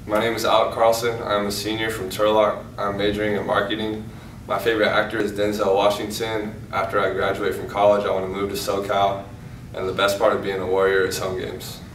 My name is Alek Carlson. I'm a senior from Turlock. I'm majoring in marketing. My favorite actor is Denzel Washington. After I graduate from college, I want to move to SoCal. And the best part of being a Warrior is home games.